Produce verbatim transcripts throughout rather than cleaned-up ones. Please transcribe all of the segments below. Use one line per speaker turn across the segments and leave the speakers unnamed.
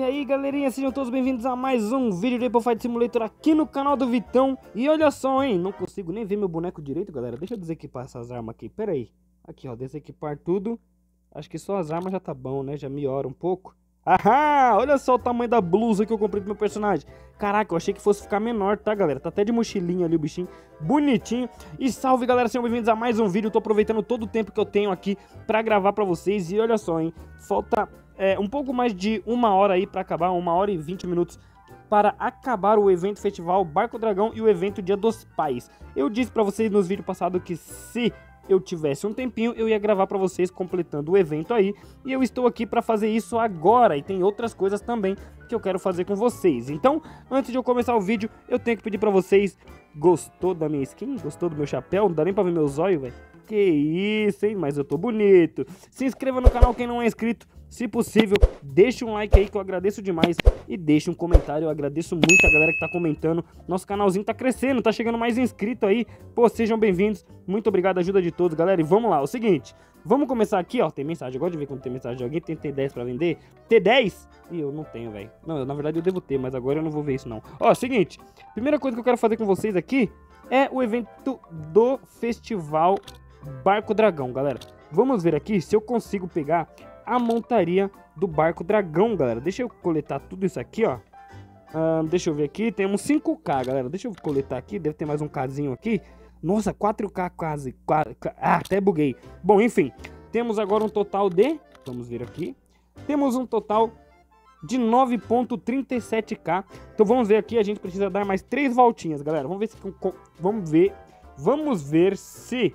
aí, galerinha, sejam todos bem-vindos a mais um vídeo de Apple Fight Simulator aqui no canal do Vitão. E olha só, hein, não consigo nem ver meu boneco direito, galera. Deixa eu desequipar essas armas aqui, pera aí. Aqui, ó, desequipar tudo. Acho que só as armas já tá bom, né, já melhora um pouco. Ahá, olha só o tamanho da blusa que eu comprei pro meu personagem. Caraca, eu achei que fosse ficar menor, tá, galera? Tá até de mochilinha ali o bichinho, bonitinho. E salve, galera, sejam bem-vindos a mais um vídeo. Eu tô aproveitando todo o tempo que eu tenho aqui pra gravar pra vocês. E olha só, hein, falta é, um pouco mais de uma hora aí pra acabar, uma hora e vinte minutos para acabar o evento festival Barco Dragão e o evento Dia dos Pais. Eu disse pra vocês nos vídeos passados que se eu tivesse um tempinho, eu ia gravar pra vocês completando o evento aí. E eu estou aqui pra fazer isso agora. E tem outras coisas também que eu quero fazer com vocês. Então, antes de eu começar o vídeo, eu tenho que pedir pra vocês... Gostou da minha skin? Gostou do meu chapéu? Não dá nem pra ver meus olhos, velho? Que isso, hein? Mas eu tô bonito. Se inscreva no canal quem não é inscrito. Se possível, deixe um like aí que eu agradeço demais. E deixe um comentário, eu agradeço muito a galera que tá comentando. Nosso canalzinho tá crescendo, tá chegando mais inscrito aí. Pô, sejam bem-vindos. Muito obrigado, ajuda de todos, galera. E vamos lá, é o seguinte. Vamos começar aqui, ó. Tem mensagem, eu gosto de ver quando tem mensagem de alguém. Tem T dez pra vender? T dez? Ih, eu não tenho, velho. Não, na verdade eu devo ter, mas agora eu não vou ver isso não. Ó, seguinte. Primeira coisa que eu quero fazer com vocês aqui é o evento do Festival Barco Dragão, galera. Vamos ver aqui se eu consigo pegar a montaria do Barco Dragão, galera. Deixa eu coletar tudo isso aqui, ó. Uh, deixa eu ver aqui. Temos cinco K, galera. Deixa eu coletar aqui. Deve ter mais um Kzinho aqui. Nossa, quatro K quase. quatro K. Ah, até buguei. Bom, enfim. Temos agora um total de... Vamos ver aqui. Temos um total de nove ponto trinta e sete K. Então vamos ver aqui. A gente precisa dar mais três voltinhas, galera. Vamos ver se... Vamos ver. Vamos ver se...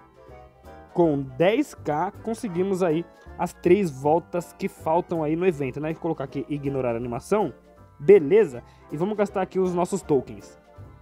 Com dez K conseguimos aí as três voltas que faltam aí no evento, né? Vou colocar aqui ignorar a animação. Beleza. E vamos gastar aqui os nossos tokens.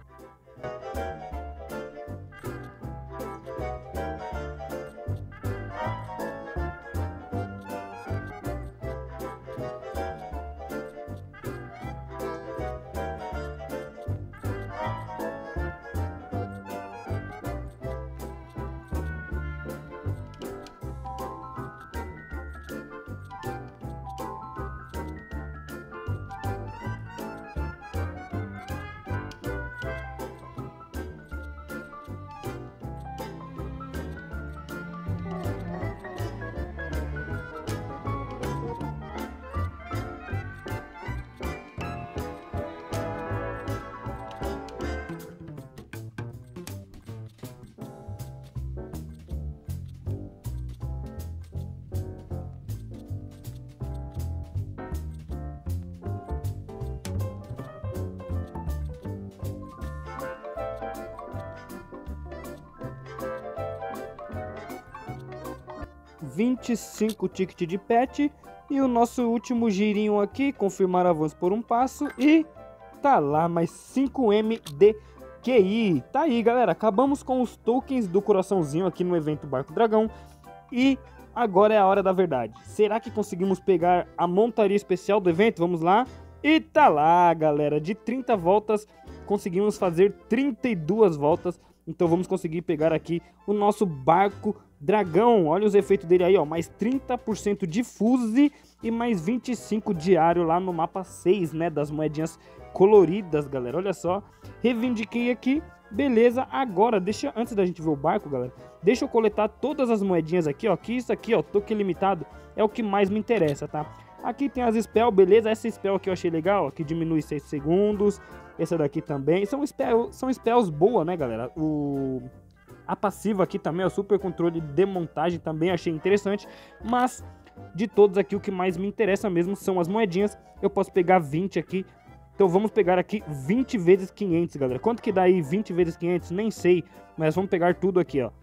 vinte e cinco tickets de pet. E o nosso último girinho aqui, confirmar avanço por um passo. E tá lá, mais cinco M de Q I. Tá aí, galera, acabamos com os tokens do coraçãozinho aqui no evento Barco Dragão. E agora é a hora da verdade. Será que conseguimos pegar a montaria especial do evento? Vamos lá. E tá lá, galera, de trinta voltas conseguimos fazer trinta e duas voltas. Então vamos conseguir pegar aqui o nosso Barco Dragão. Olha os efeitos dele aí, ó. Mais trinta por cento de fuse e mais vinte e cinco diário lá no mapa seis, né? Das moedinhas coloridas, galera. Olha só. Reivindiquei aqui. Beleza. Agora, deixa, antes da gente ver o barco, galera, deixa eu coletar todas as moedinhas aqui, ó. Que isso aqui, ó, token limitado é o que mais me interessa, tá? Aqui tem as spell, beleza? Essa spell aqui eu achei legal, ó, que diminui seis segundos. Essa daqui também. São, spell, são spells boas, né, galera? O... A passiva aqui também, o super controle de montagem também achei interessante. Mas de todos aqui, o que mais me interessa mesmo são as moedinhas. Eu posso pegar vinte aqui. Então vamos pegar aqui vinte vezes quinhentos, galera. Quanto que dá aí vinte vezes quinhentos? Nem sei. Mas vamos pegar tudo aqui, ó.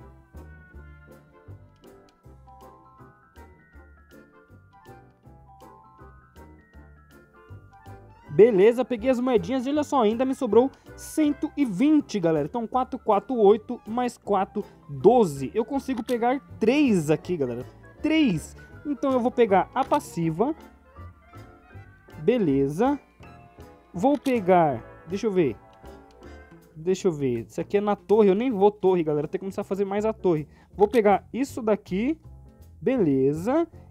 Beleza, peguei as moedinhas e olha só, ainda me sobrou cento e vinte, galera. Então quatro, quatro, oito mais quatro, doze. Eu consigo pegar três aqui, galera. três. Então eu vou pegar a passiva. Beleza. Vou pegar... Deixa eu ver. Deixa eu ver. Isso aqui é na torre. Eu nem vou torre, galera. Tem que começar a fazer mais a torre. Vou pegar isso daqui. Beleza.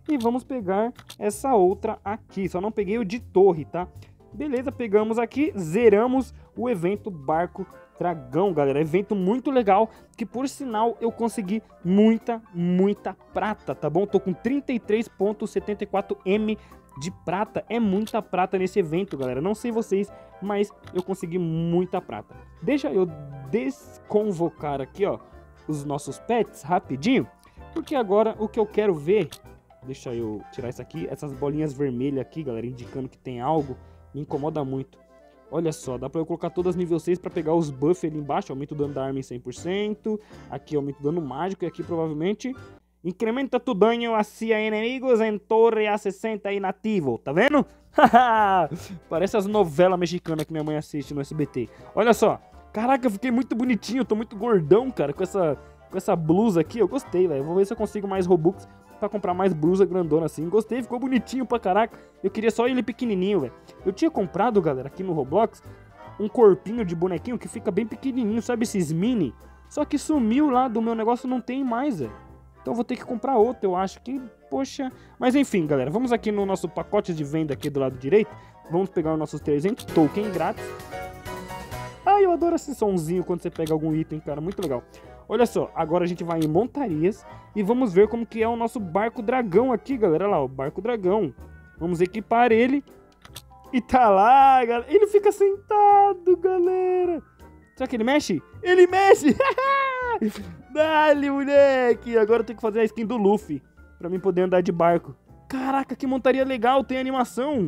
E vamos pegar essa outra aqui. Só não peguei o de torre, tá? Beleza, pegamos aqui, zeramos o evento Barco Dragão, galera. Evento muito legal, que por sinal eu consegui muita, muita prata, tá bom? Tô com trinta e três vírgula setenta e quatro milhões de prata. É muita prata nesse evento, galera. Não sei vocês, mas eu consegui muita prata. Deixa eu desconvocar aqui, ó, os nossos pets rapidinho, porque agora o que eu quero ver... Deixa eu tirar isso aqui. Essas bolinhas vermelhas aqui, galera, indicando que tem algo, me incomoda muito. Olha só, dá pra eu colocar todas nível seis pra pegar os buffs ali embaixo. Aumenta o dano da arma em cem por cento. Aqui aumenta o dano mágico. E aqui provavelmente incrementa tu dano hacia inimigos em torre a sessenta inativo. Tá vendo? Parece as novelas mexicanas que minha mãe assiste no S B T. Olha só. Caraca, eu fiquei muito bonitinho. Eu tô muito gordão, cara, com essa, com essa blusa aqui. Eu gostei, velho. Vou ver se eu consigo mais Robux pra comprar mais blusa grandona assim. Gostei, ficou bonitinho pra caraca. Eu queria só ele pequenininho, velho. Eu tinha comprado, galera, aqui no Roblox, um corpinho de bonequinho que fica bem pequenininho, sabe esses mini? Só que sumiu lá do meu negócio, não tem mais, velho. Então vou ter que comprar outro, eu acho que, poxa... Mas enfim, galera, vamos aqui no nosso pacote de venda aqui do lado direito. Vamos pegar os nossos trezentos token grátis. Ai, eu adoro esse sonzinho quando você pega algum item, cara, muito legal. Olha só, agora a gente vai em montarias e vamos ver como que é o nosso barco dragão aqui, galera. Olha lá, o barco dragão. Vamos equipar ele. E tá lá, galera. Ele fica sentado, galera. Será que ele mexe? Ele mexe! Dale, moleque! Agora eu tenho que fazer a skin do Luffy pra mim poder andar de barco. Caraca, que montaria legal, tem animação.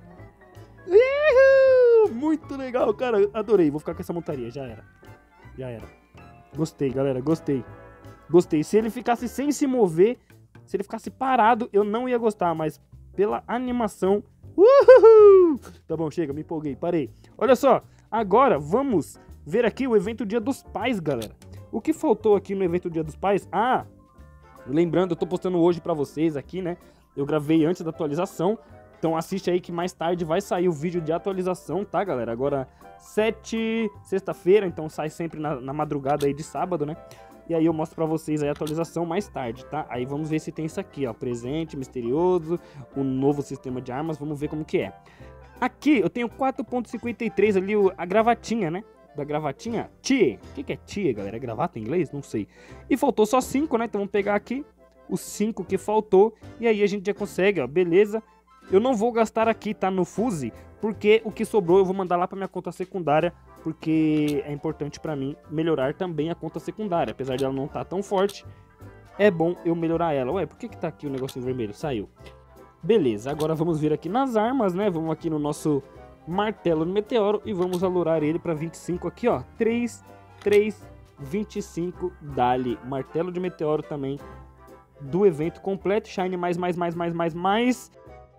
Uhul! Muito legal, cara. Adorei, vou ficar com essa montaria, já era. Já era. Gostei, galera, gostei. Gostei. Se ele ficasse sem se mover, se ele ficasse parado, eu não ia gostar, mas pela animação... Uhul! Tá bom, chega, me empolguei, parei. Olha só, agora vamos ver aqui o evento Dia dos Pais, galera. O que faltou aqui no evento Dia dos Pais? Ah, lembrando, eu tô postando hoje pra vocês aqui, né? Eu gravei antes da atualização, então assiste aí que mais tarde vai sair o vídeo de atualização, tá, galera? Agora, sete, sexta-feira, então sai sempre na, na madrugada aí de sábado, né? E aí eu mostro pra vocês aí a atualização mais tarde, tá? Aí vamos ver se tem isso aqui, ó, presente, misterioso, o novo sistema de armas, vamos ver como que é. Aqui eu tenho quatro ponto cinquenta e três ali, a gravatinha, né? Da gravatinha, tie. O que que é tie, galera? É gravata em inglês? Não sei. E faltou só cinco, né? Então vamos pegar aqui os cinco que faltou e aí a gente já consegue, ó, beleza? Eu não vou gastar aqui, tá, no Fuse, porque o que sobrou eu vou mandar lá pra minha conta secundária, porque é importante pra mim melhorar também a conta secundária. Apesar de ela não estar tão forte, é bom eu melhorar ela. Ué, por que que tá aqui o negocinho vermelho? Saiu. Beleza, agora vamos vir aqui nas armas, né? Vamos aqui no nosso martelo do meteoro e vamos alurar ele pra vinte e cinco aqui, ó. três, três, vinte e cinco, dali. Martelo de meteoro também do evento completo. Shine mais, mais, mais, mais, mais, mais...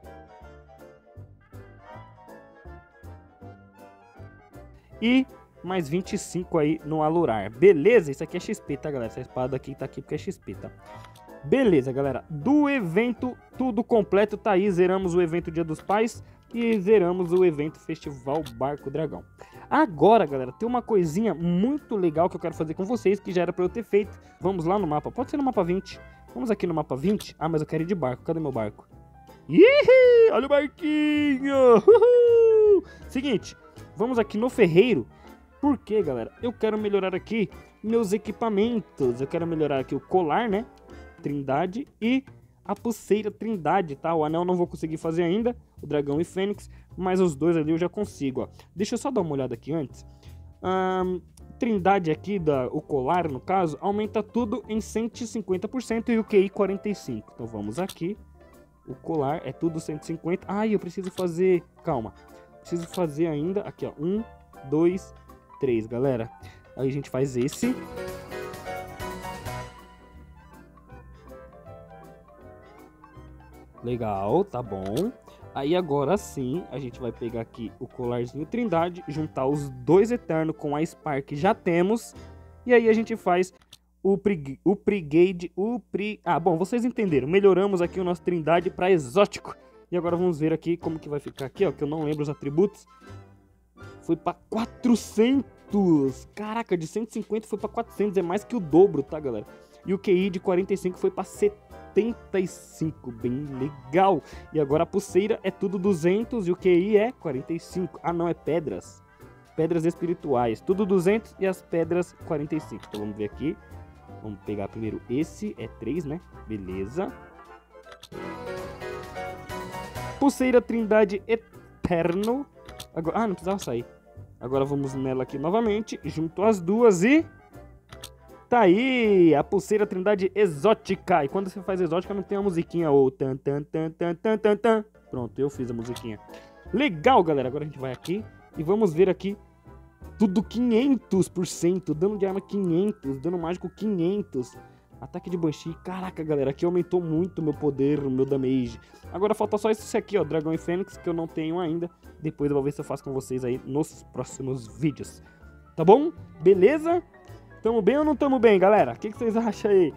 E mais vinte e cinco aí no alurar. Beleza? Isso aqui é X P, tá, galera? Essa espada aqui tá aqui porque é X P, tá? Beleza, galera. Do evento, tudo completo tá aí. Zeramos o evento Dia dos Pais e zeramos o evento Festival Barco Dragão. Agora, galera, tem uma coisinha muito legal que eu quero fazer com vocês, que já era pra eu ter feito. Vamos lá no mapa. Pode ser no mapa vinte. Vamos aqui no mapa vinte. Ah, mas eu quero ir de barco. Cadê meu barco? Ih, olha o barquinho! Uhul! Seguinte... Vamos aqui no ferreiro, porque, galera, eu quero melhorar aqui meus equipamentos. Eu quero melhorar aqui o colar, né, Trindade, e a pulseira Trindade, tá? O anel não vou conseguir fazer ainda, o dragão e fênix, mas os dois ali eu já consigo, ó. Deixa eu só dar uma olhada aqui antes. Hum, Trindade aqui, da, o colar, no caso, aumenta tudo em cento e cinquenta por cento e o Q I quarenta e cinco por cento. Então vamos aqui, o colar é tudo cento e cinquenta por cento. Ai, eu preciso fazer... Calma. Preciso fazer ainda, aqui ó, um, dois, três, galera. Aí a gente faz esse. Legal, tá bom. Aí agora sim, a gente vai pegar aqui o colarzinho Trindade, juntar os dois Eterno com a Spark que já temos. E aí a gente faz o, Prig o Brigade, o Pri... Ah, bom, vocês entenderam. Melhoramos aqui o nosso Trindade para exótico. E agora vamos ver aqui como que vai ficar aqui, ó, que eu não lembro os atributos. Foi pra quatrocentos. Caraca, de cento e cinquenta foi pra quatrocentos, é mais que o dobro, tá, galera? E o Q I de quarenta e cinco foi pra setenta. setenta e cinco, bem legal. E agora a pulseira é tudo duzentos e o Q I é quarenta e cinco. Ah não, é pedras. Pedras espirituais, tudo duzentos e as pedras quarenta e cinco. Então vamos ver aqui. Vamos pegar primeiro esse, é três, né? Beleza. Pulseira Trindade Eterno. Agora, ah, não precisava sair. Agora vamos nela aqui novamente, junto as duas e... Tá aí, a pulseira Trindade Exótica. E quando você faz exótica não tem a musiquinha ou tan tan tan tan tan tan tan. Pronto, eu fiz a musiquinha. Legal, galera. Agora a gente vai aqui e vamos ver aqui tudo quinhentos por cento, dano de arma quinhentos, dano mágico quinhentos. Ataque de Banshee, caraca, galera, aqui aumentou muito o meu poder, o meu damage. Agora falta só esse aqui, ó, Dragão e Fênix, que eu não tenho ainda. Depois eu vou ver se eu faço com vocês aí nos próximos vídeos. Tá bom? Beleza? Tamo bem ou não tamo bem, galera? O que, que vocês acham aí?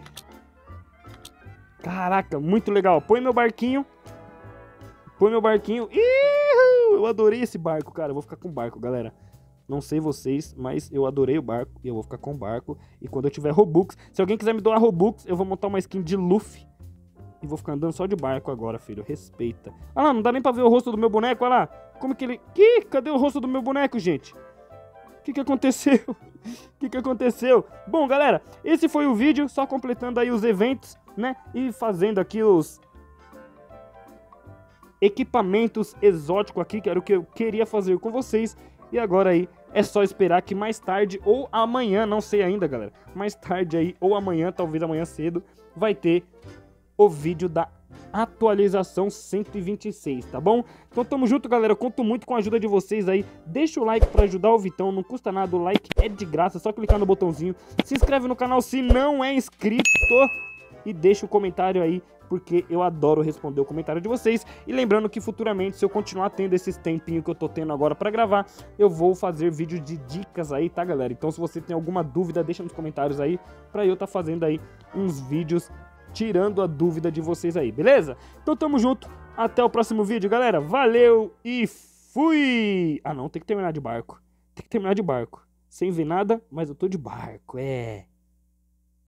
Caraca, muito legal. Põe meu barquinho. Põe meu barquinho. Ih, eu adorei esse barco, cara. Eu vou ficar com o barco, galera. Não sei vocês, mas eu adorei o barco e eu vou ficar com o barco. E quando eu tiver Robux, se alguém quiser me doar Robux, eu vou montar uma skin de Luffy. E vou ficar andando só de barco agora, filho. Respeita. Ah lá, não dá nem pra ver o rosto do meu boneco, olha lá. Como que ele... Ih, cadê o rosto do meu boneco, gente? O que que aconteceu? O que que aconteceu? Bom, galera, esse foi o vídeo. Só completando aí os eventos, né? E fazendo aqui os... equipamentos exóticos aqui, que era o que eu queria fazer com vocês. E agora aí é só esperar que mais tarde ou amanhã, não sei ainda, galera, mais tarde aí ou amanhã, talvez amanhã cedo, vai ter o vídeo da atualização cento e vinte e seis, tá bom? Então tamo junto, galera, eu conto muito com a ajuda de vocês aí. Deixa o like pra ajudar o Vitão, não custa nada, o like é de graça, é só clicar no botãozinho. Se inscreve no canal se não é inscrito e deixa o comentário aí, porque eu adoro responder o comentário de vocês. E lembrando que futuramente, se eu continuar tendo esses tempinhos que eu tô tendo agora pra gravar, eu vou fazer vídeos de dicas aí, tá, galera? Então se você tem alguma dúvida, deixa nos comentários aí, pra eu tá fazendo aí uns vídeos tirando a dúvida de vocês aí, beleza? Então tamo junto, até o próximo vídeo, galera. Valeu e fui! Ah não, tem que terminar de barco. Tem que terminar de barco. Sem ver nada, mas eu tô de barco, é...